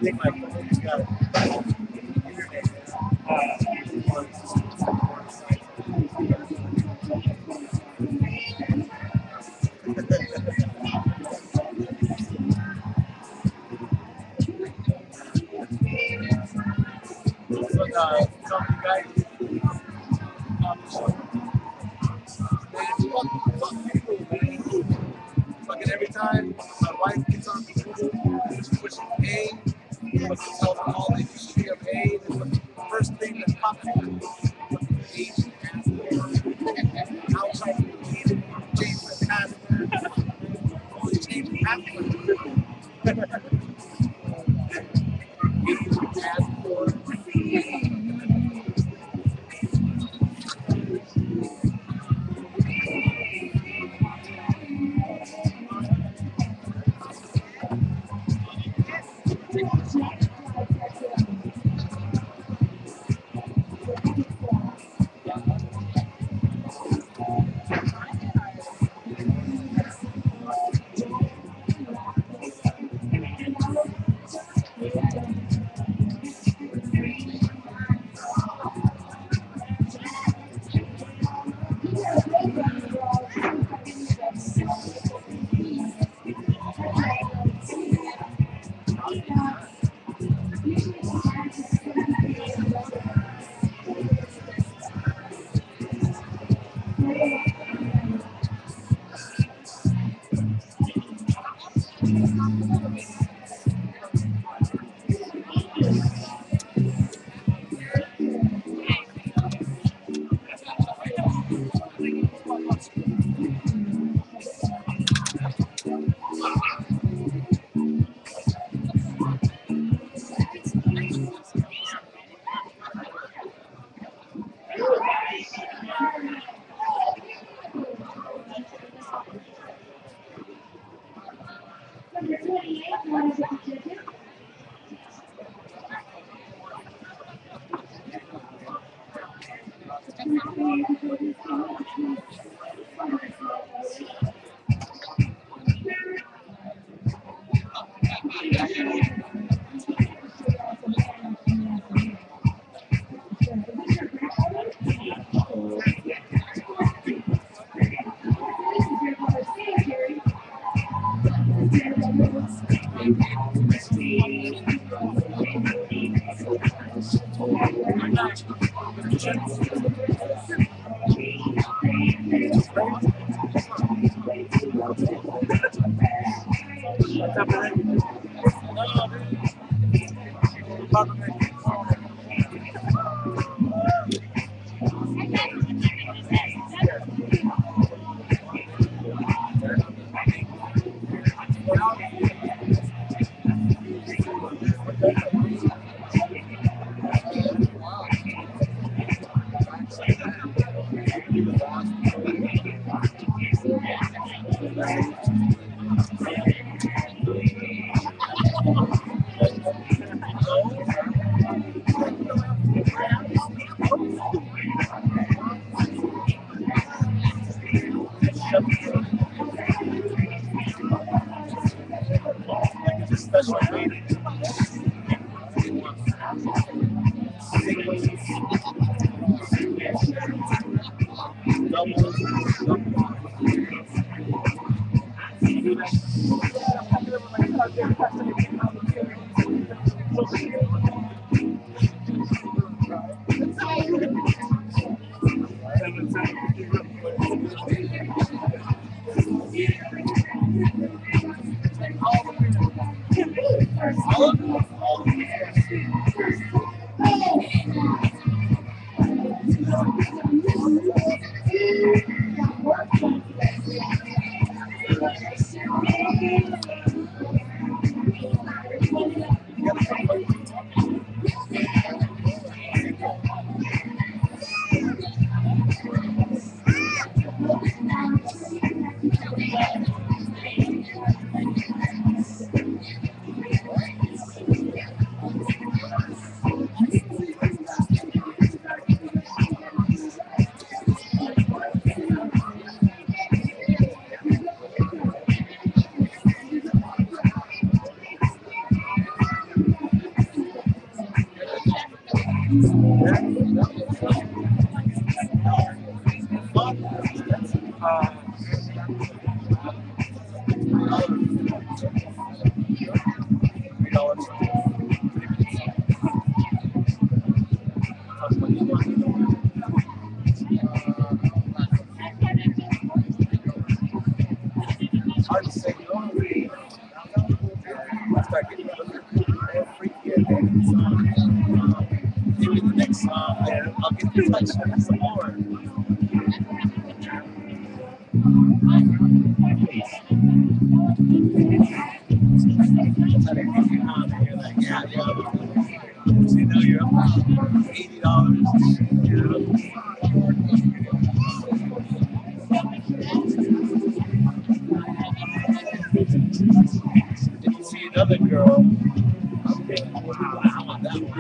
think my phone's got some guys fucking every time my wife gets on Google, which pain, but she tells me all the history of pain is the first thing that pops up. Asian asshole. Outside change my password. Only change the password. Asian asshole. It's hard to say no. I start getting more freaky at that. Maybe the next song, I'll get to touch some more. You're like, yeah. So you know you're up $80. You know? If you see another girl, okay, I want that one.